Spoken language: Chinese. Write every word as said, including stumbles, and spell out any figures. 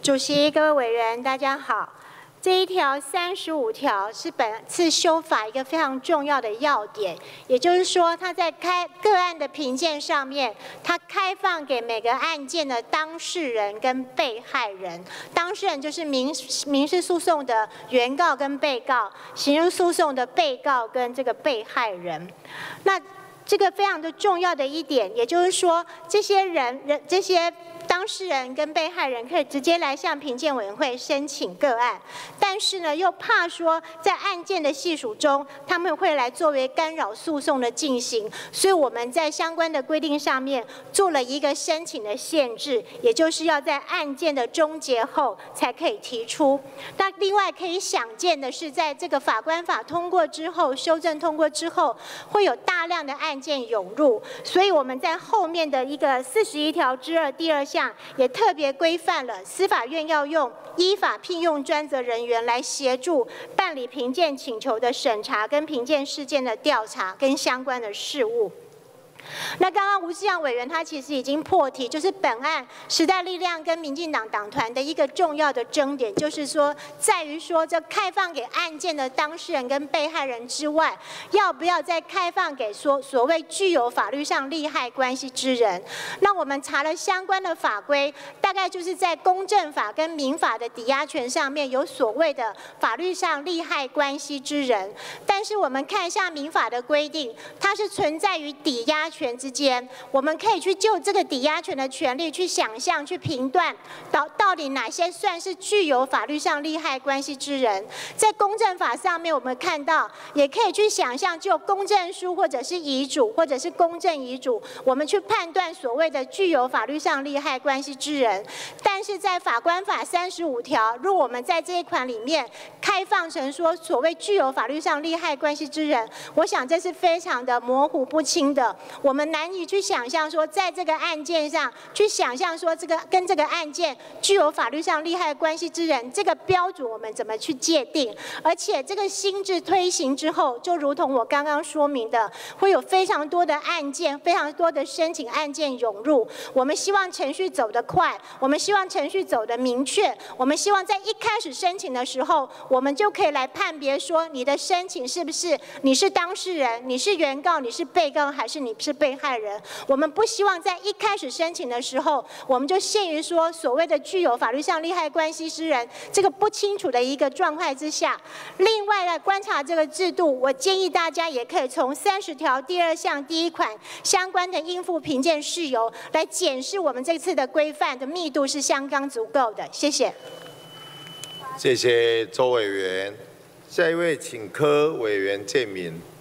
主席、各位委员，大家好。这一条三十五条是本次修法一个非常重要的要点，也就是说，它在开个案的评鉴上面，它开放给每个案件的当事人跟被害人。当事人就是民民事诉讼的原告跟被告，刑事诉讼的被告跟这个被害人。那这个非常的重要的一点，也就是说，这些人人这些当事人跟被害人可以直接来向评鉴委员会申请个案，但是呢，又怕说在案件的细数中，他们会来作为干扰诉讼的进行，所以我们在相关的规定上面做了一个申请的限制，也就是要在案件的终结后才可以提出。那另外可以想见的是，在这个法官法通过之后，修正通过之后，会有大量的案件涌入，所以我们在后面的一个四十一条之二第二项也特别规范了司法院要用依法聘用专责人员来协助办理评鉴请求的审查跟评鉴事件的调查跟相关的事务。那刚刚吴志阳委员他其实已经破题，就是本案时代力量跟民进党党团的一个重要的争点，就是说在于说这开放给案件的当事人跟被害人之外，要不要再开放给说所谓具有法律上利害关系之人？那我们查了相关的法规，大概就是在公证法跟民法的抵押权上面有所谓的法律上利害关系之人，但是我们看一下民法的规定，它是存在于抵押权之间，我们可以去就这个抵押权的权利去想象、去评断到到底哪些算是具有法律上利害关系之人。在公证法上面，我们看到也可以去想象，就公证书或者是遗嘱或者是公证遗嘱，我们去判断所谓的具有法律上利害关系之人。但是在法官法三十五条，如果我们在这一款里面开放成说所谓具有法律上利害关系之人，我想这是非常的模糊不清的。我们难以去想象说，在这个案件上去想象说，这个跟这个案件具有法律上利害关系之人，这个标准我们怎么去界定？而且这个新制推行之后，就如同我刚刚说明的，会有非常多的案件、非常多的申请案件涌入。我们希望程序走得快，我们希望程序走得明确，我们希望在一开始申请的时候，我们就可以来判别说，你的申请是不是你是当事人，你是原告，你是被告，还是你是被害人？我们不希望在一开始申请的时候，我们就限于说所谓的具有法律上利害关系之人这个不清楚的一个状态之下。另外来观察这个制度，我建议大家也可以从三十条第二项第一款相关的应付评鉴事由来检视我们这次的规范的密度是相当足够的。谢谢。 谢谢周委员。下一位请柯委员建明。